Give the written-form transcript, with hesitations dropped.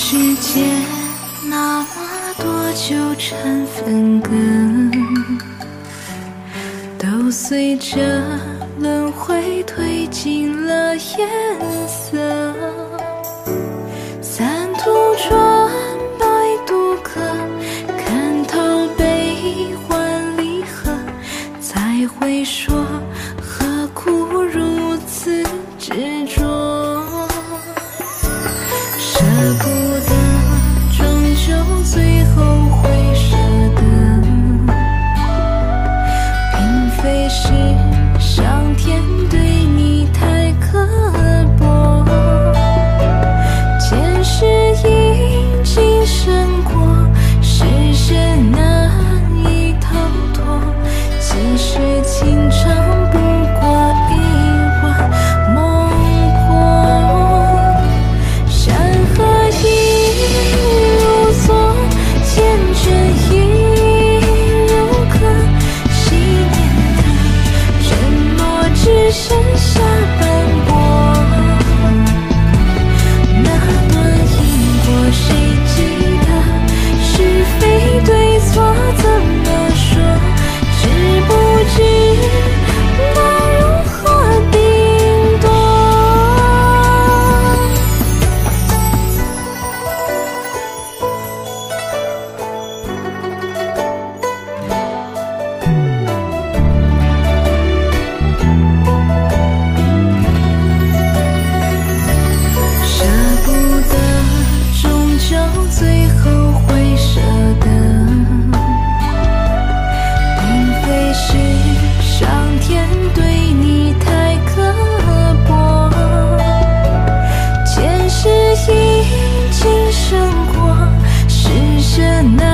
世间那么多纠缠分割，都随着轮回褪尽了颜色。三途转，百渡客，看透悲欢离合，才会说何苦如此执着。舍不得，终究最后会舍得，并非是上天对你太刻薄，前世已经生过，世人难以逃脱，其实情长不过一晚梦破。山河已如昨，缱绻已如歌，昔年的承诺只剩下斑驳。那段因果谁记得？是非对错怎么说？知不知道如何定夺？舍不得，终究最后会舍得，并非是上天对你太刻薄，前世已经生过，世人难